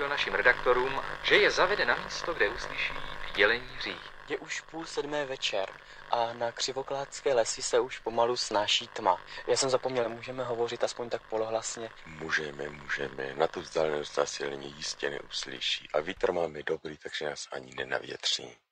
vysvětlil našim redaktorům, že je zavede na místo, kde uslyší jelení ří. Je už 6:30 večer a na Křivoklátské lesy se už pomalu snáší tma. Já jsem zapomněl, můžeme hovořit aspoň tak polohlasně? Můžeme. Na tu vzdálenost nás jelení jistě neuslyší. A vítr máme dobrý, takže nás ani nenavětří.